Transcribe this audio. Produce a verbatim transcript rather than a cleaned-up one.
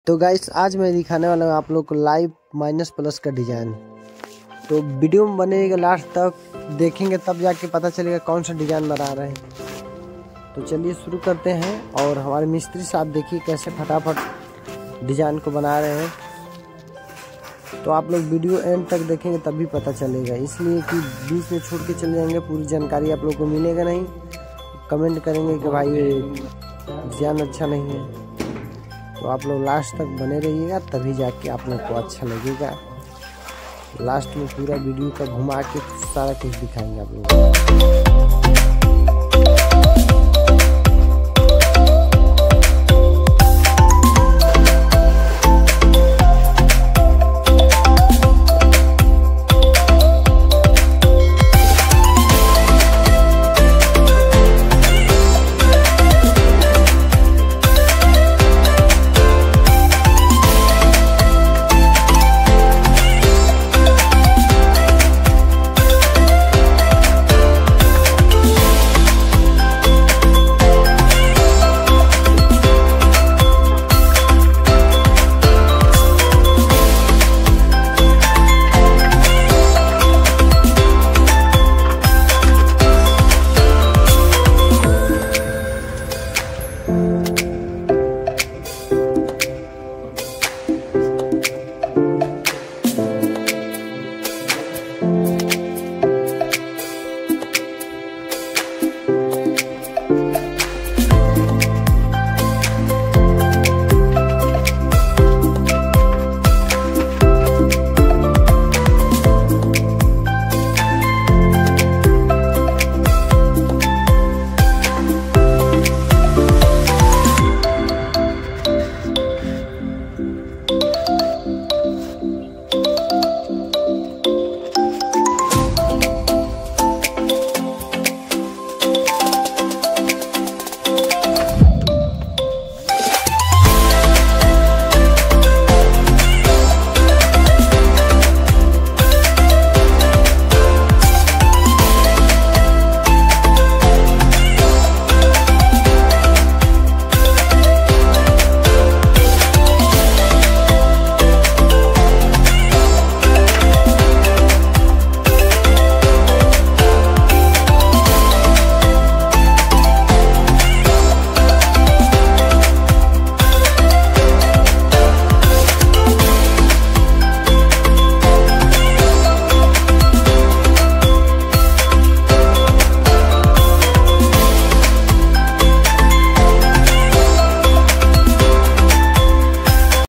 तो गाइस आज मैं दिखाने वाला हूँ आप लोग को लाइव माइनस प्लस का डिज़ाइन। तो वीडियो में बनेगा लास्ट तक देखेंगे तब जाके पता चलेगा कौन सा डिज़ाइन बना रहे हैं। तो चलिए शुरू करते हैं। और हमारे मिस्त्री साहब देखिए कैसे फटाफट डिज़ाइन को बना रहे हैं। तो आप लोग वीडियो एंड तक देखेंगे तभी पता चलेगा, इसलिए कि बीच में छोड़ के चले जाएंगे पूरी जानकारी आप लोग को मिलेगा नहीं। कमेंट करेंगे कि भाई ये डिज़ाइन अच्छा नहीं है। तो आप लोग लास्ट तक बने रहिएगा तभी जाके आप लोग को अच्छा लगेगा। लास्ट में पूरा वीडियो का घुमा के सारा कुछ दिखाएंगे आप लोग।